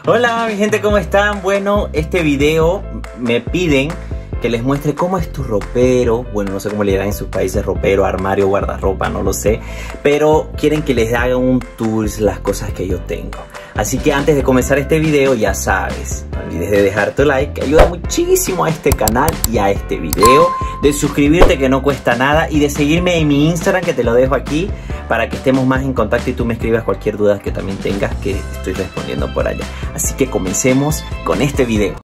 Hola mi gente, ¿cómo están? Bueno, este video me piden que les muestre cómo es tu ropero. Bueno, no sé cómo le dirán en sus países, ropero, armario, guardarropa, no lo sé. Pero quieren que les haga un tour las cosas que yo tengo. Así que antes de comenzar este video, ya sabes, no olvides de dejar tu like, que ayuda muchísimo a este canal y a este video. De suscribirte, que no cuesta nada, y de seguirme en mi Instagram, que te lo dejo aquí, para que estemos más en contacto y tú me escribas cualquier duda que también tengas, que estoy respondiendo por allá. Así que comencemos con este video.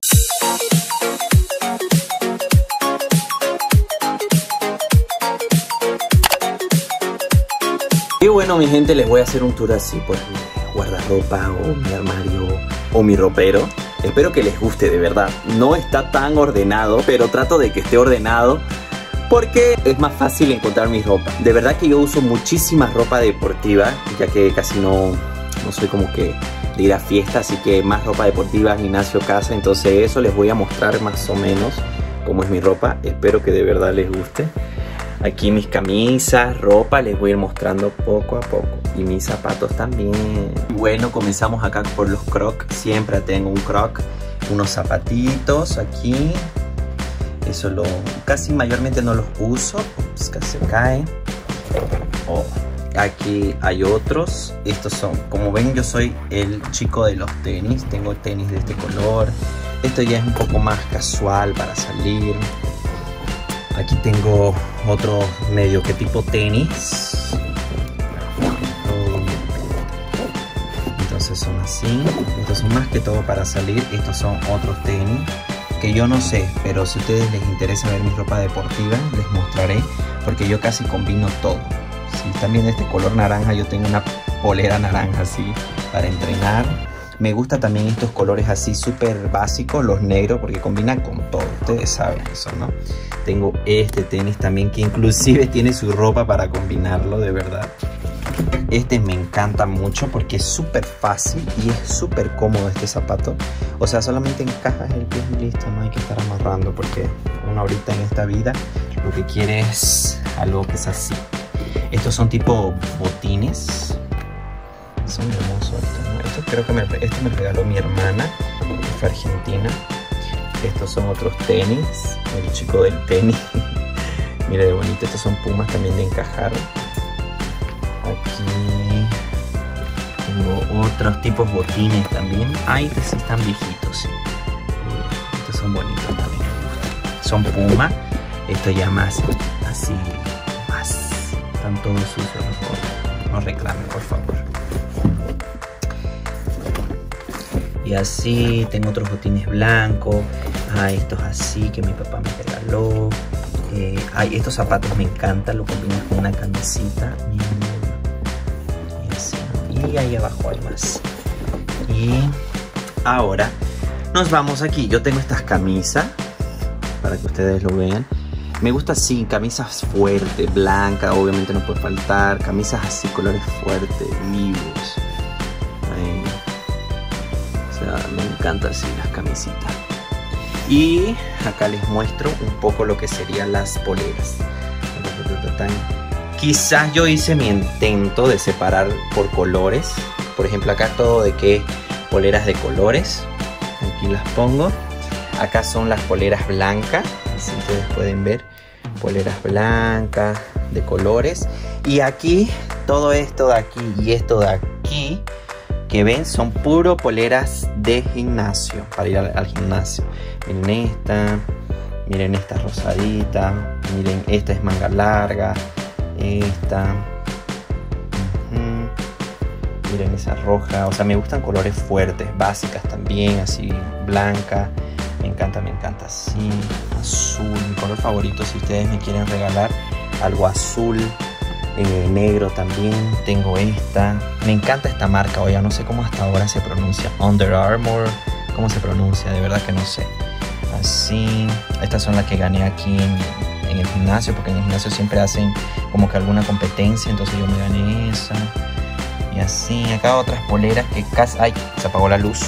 Y bueno mi gente, les voy a hacer un tour así por mi guardarropa o mi armario o mi ropero. Espero que les guste, de verdad. No está tan ordenado, pero trato de que esté ordenado porque es más fácil encontrar mi ropa. De verdad que yo uso muchísima ropa deportiva, ya que casi no soy como que de ir a fiesta, así que más ropa deportiva, gimnasio, casa. Entonces eso les voy a mostrar más o menos cómo es mi ropa. Espero que de verdad les guste. Aquí mis camisas, ropa, les voy a ir mostrando poco a poco. Y mis zapatos también. Bueno, comenzamos acá por los crocs. Siempre tengo un croc, unos zapatitos aquí. Eso casi mayormente no los uso. Ups, casi se cae. Oh, aquí hay otros. Estos son, como ven, yo soy el chico de los tenis. Tengo tenis de este color. Esto ya es un poco más casual para salir. Aquí tengo otro medio que tipo tenis. Entonces son así. Estos son más que todo para salir. Estos son otros tenis que yo no sé, pero si a ustedes les interesa ver mi ropa deportiva, les mostraré, porque yo casi combino todo. Si están viendo este color naranja, yo tengo una polera naranja así para entrenar. Me gusta también estos colores así súper básicos, los negros, porque combinan con todo. Ustedes saben eso, ¿no? Tengo este tenis también, que inclusive tiene su ropa para combinarlo, de verdad. Este me encanta mucho porque es súper fácil y es súper cómodo este zapato. O sea, solamente encajas el pie y listo, no hay que estar amarrando, porque uno ahorita en esta vida lo que quiere es algo que es así. Estos son tipo botines. Son hermosos estos, ¿no? Estos creo que esto me regaló mi hermana, que fue argentina. Estos son otros tenis, el chico del tenis. Mira de bonito, estos son pumas también de encajar. Aquí tengo otros tipos botines también. Ah, estos sí están viejitos, sí. Estos son bonitos también, me gustan. Son puma. Esto ya más así, más. Están todos sucios, no reclamen, por favor. Y así, tengo otros botines blancos. Ah, estos así que mi papá me regaló. Estos zapatos me encantan, lo combinas con una camisita. Y así. Y ahí abajo hay más. Y ahora nos vamos aquí. Yo tengo estas camisas, para que ustedes lo vean. Me gusta así, camisas fuertes, blancas, obviamente no puede faltar. Camisas así, colores fuertes, vivos. Me encanta así las camisitas. Y acá les muestro un poco lo que serían las poleras. Quizás yo hice mi intento de separar por colores. Por ejemplo, acá todo de que poleras de colores. Aquí las pongo. Acá son las poleras blancas. Así ustedes pueden ver. Poleras blancas de colores. Y aquí, todo esto de aquí y esto de aquí, que ven, son puro poleras de gimnasio, para ir al gimnasio. Miren esta rosadita, miren, esta es manga larga, esta, miren esa roja. O sea, me gustan colores fuertes, básicas también, así, blanca. Me encanta así, azul, mi color favorito. Si ustedes me quieren regalar algo azul, negro también, tengo esta. Me encanta esta marca, oiga, no sé cómo hasta ahora se pronuncia. Under Armour, ¿cómo se pronuncia? De verdad que no sé. Así, estas son las que gané aquí en el gimnasio, porque en el gimnasio siempre hacen como que alguna competencia, entonces yo me gané esa. Y así, acá otras poleras que casi... ¡Ay! Se apagó la luz.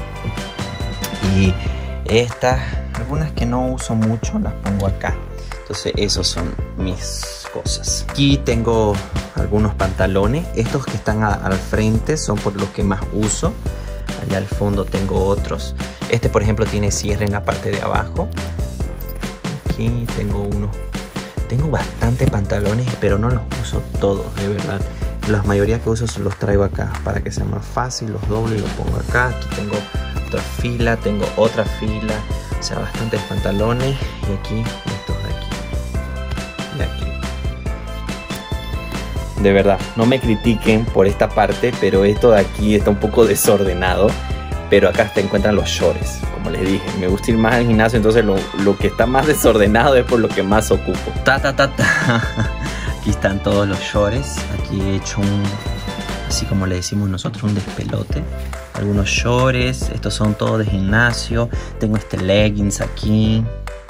Y estas, algunas que no uso mucho, las pongo acá. Entonces esos son mis cosas. Aquí tengo algunos pantalones. Estos que están al frente son por los que más uso. Allá al fondo tengo otros. Este, por ejemplo, tiene cierre en la parte de abajo. Aquí tengo uno. Tengo bastantes pantalones, pero no los uso todos, de verdad. La mayoría que uso los traigo acá para que sea más fácil. Los doblo y los pongo acá. Aquí tengo otra fila, tengo otra fila. O sea, bastantes pantalones. Y aquí, estos de aquí. Y aquí. De verdad, no me critiquen por esta parte, pero esto de aquí está un poco desordenado. Pero acá te encuentran los shorts. Como les dije, me gusta ir más al gimnasio, entonces lo que está más desordenado es por lo que más ocupo. Aquí están todos los shorts. Aquí he hecho así como le decimos nosotros, un despelote. Algunos shorts, estos son todos de gimnasio. Tengo leggings aquí.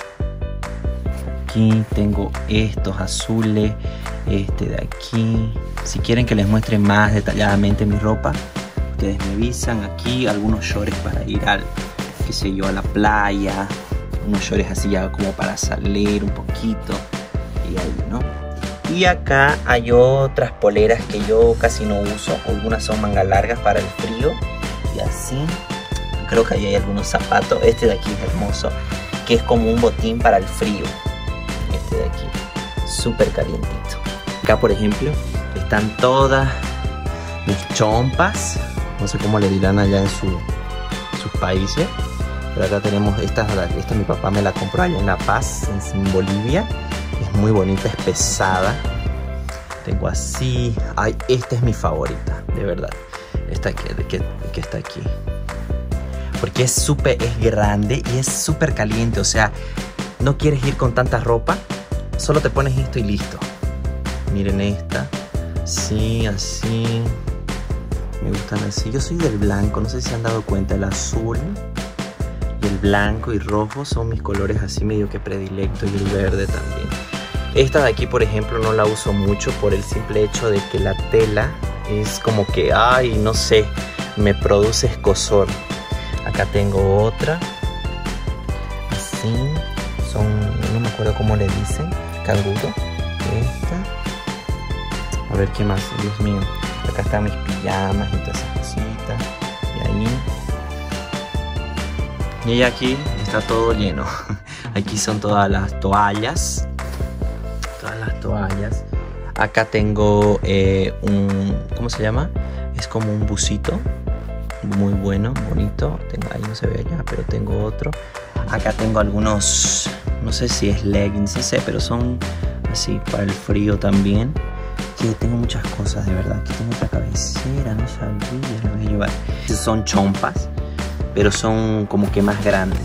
Aquí tengo estos azules, este de aquí. Si quieren que les muestre más detalladamente mi ropa, ustedes me avisan. Aquí algunos shorts para ir qué sé yo, a la playa. Unos shorts así ya como para salir un poquito. Y ahí, ¿no? Y acá hay otras poleras que yo casi no uso. Algunas son manga largas para el frío. Y así. Creo que ahí hay algunos zapatos. Este de aquí es hermoso, que es como un botín para el frío. Este de aquí, súper calientito. Acá, por ejemplo, están todas mis chompas. No sé cómo le dirán allá en sus países. Pero acá tenemos esta mi papá me la compró allá en La Paz, en Bolivia. Es muy bonita, es pesada. Tengo así. Ay, esta es mi favorita, de verdad. Esta que está aquí. Porque es grande y es súper caliente. O sea, no quieres ir con tanta ropa, solo te pones esto y listo. Miren esta. Sí, así. Me gustan así. Yo soy del blanco, no sé si se han dado cuenta. El azul y el blanco y rojo son mis colores así medio que predilectos. Y el verde también. Esta de aquí, por ejemplo, no la uso mucho por el simple hecho de que la tela es como que, ay, no sé, me produce escozor. Acá tengo otra. Así. No me acuerdo cómo le dicen. Canguro. Esta. A ver qué más. Dios mío. Acá están mis pijamas y todas esas cositas. Y ahí. Y aquí está todo lleno. Aquí son todas las toallas. Acá tengo ¿cómo se llama? Es como un busito. Muy bueno, bonito. Ahí no se ve allá, pero tengo otro. Acá tengo algunos, no sé si es leggings, no sé, pero son así para el frío también. Sí, tengo muchas cosas, de verdad. Aquí tengo otra cabecera, no sabía, la voy a llevar. Son chompas, pero son como que más grandes.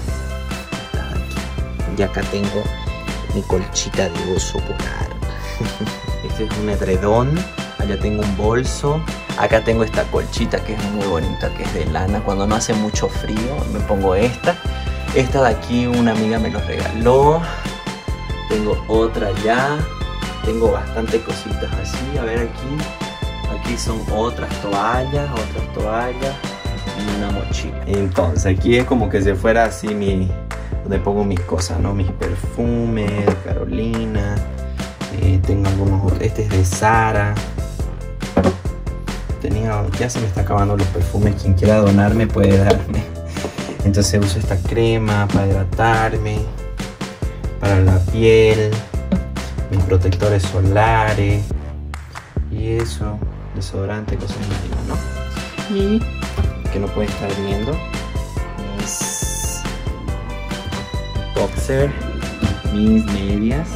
Y acá tengo mi colchita de oso polar. Este es un edredón. Allá tengo un bolso. Acá tengo esta colchita que es muy bonita, que es de lana. Cuando no hace mucho frío me pongo esta. Esta de aquí una amiga me lo regaló. Tengo otra allá. Tengo bastante cositas así. A ver aquí. Aquí son otras toallas y una mochila. Entonces aquí es como que si fuera así donde pongo mis cosas, ¿no? Mis perfumes de Carolina. Tengo algunos otros. Este es de Zara. Ya se me está acabando los perfumes. Quien quiera donarme puede darme. Entonces uso esta crema para hidratarme, para la piel, mis protectores solares y eso, desodorante, cosas así, ¿no? Y que no pueden estar viendo mis boxer, mis medias.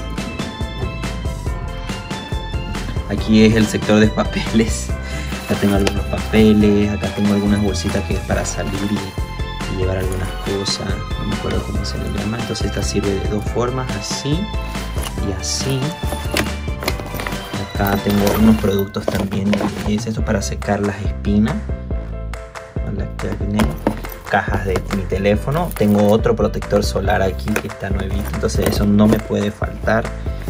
Aquí es el sector de papeles. Acá tengo algunos papeles, acá tengo algunas bolsitas que es para salir y llevar algunas cosas. No me acuerdo cómo se le llama. Entonces esta sirve de dos formas, así y así. Acá tengo unos productos también. Es esto para secar las espinas. Cajas de mi teléfono. Tengo otro protector solar aquí que está nuevito. Entonces eso no me puede faltar.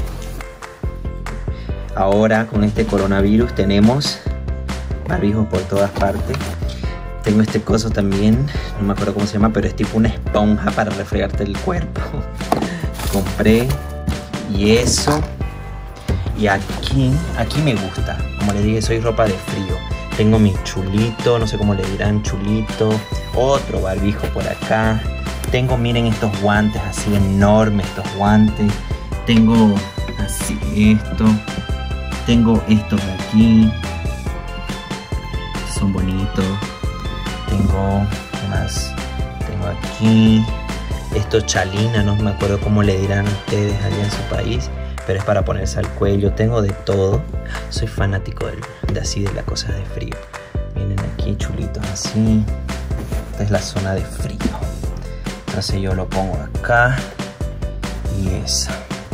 Ahora con este coronavirus tenemos barbijos por todas partes. Tengo este coso también, no me acuerdo cómo se llama, pero es tipo una esponja para refregarte el cuerpo. Compré y eso. Y aquí me gusta. Como les dije, soy ropa de frío. Tengo mi chulito, no sé cómo le dirán, chulito. Otro barbijo por acá. Tengo, miren, estos guantes así enormes, estos guantes. Tengo así esto. Tengo estos de aquí. Estos son bonitos. Tengo, ¿qué más? Tengo aquí. Esto chalina, no me acuerdo cómo le dirán ustedes allá en su país. Pero es para ponerse al cuello. Tengo de todo. Soy fanático de así, de las cosas de frío. Miren aquí, chulitos así. Esta es la zona de frío. Entonces yo lo pongo acá. Y eso.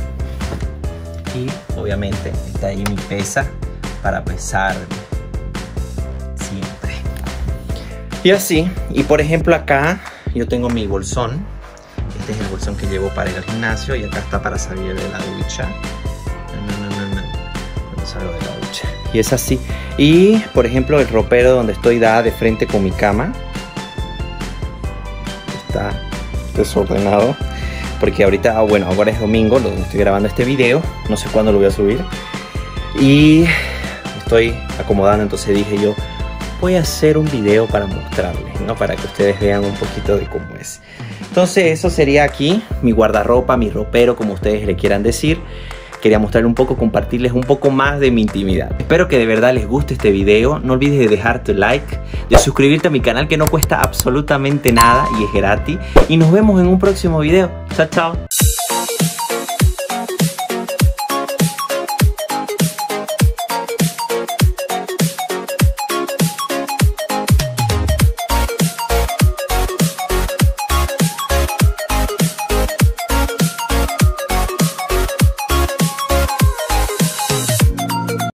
Y obviamente está ahí mi pesa para pesar siempre. Y así. Y por ejemplo acá yo tengo mi bolsón. Este es el bolsón que llevo para ir al gimnasio. Y acá está para salir de la ducha. Cuando salgo de la ducha. Y es así. Y por ejemplo el ropero donde estoy da de frente con mi cama. Está desordenado. Porque ahorita, bueno, ahora es domingo donde estoy grabando este video. No sé cuándo lo voy a subir. Y estoy acomodando. Entonces dije yo, voy a hacer un video para mostrarles, ¿no? Para que ustedes vean un poquito de cómo es. Entonces eso sería aquí mi guardarropa, mi ropero, como ustedes le quieran decir. Quería mostrarles un poco, compartirles un poco más de mi intimidad. Espero que de verdad les guste este video. No olvides de dejar tu like, de suscribirte a mi canal que no cuesta absolutamente nada y es gratis. Y nos vemos en un próximo video. Chao, chao.